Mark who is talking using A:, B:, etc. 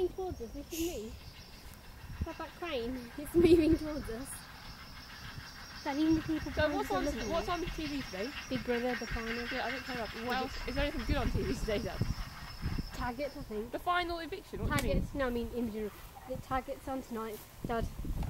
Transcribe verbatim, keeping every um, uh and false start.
A: moving towards us, this is me. That, that crane, it's moving towards us. That even the people
B: So what's on,
A: looking
B: what's on T V today?
A: Big Brother, the final.
B: Yeah, I don't care about what else. Is there anything good on T V today, Dad?
A: Taggart, I think.
B: The final eviction, what do you mean?
A: Taggart's, no, I mean in general. The Taggart's on tonight. Dad,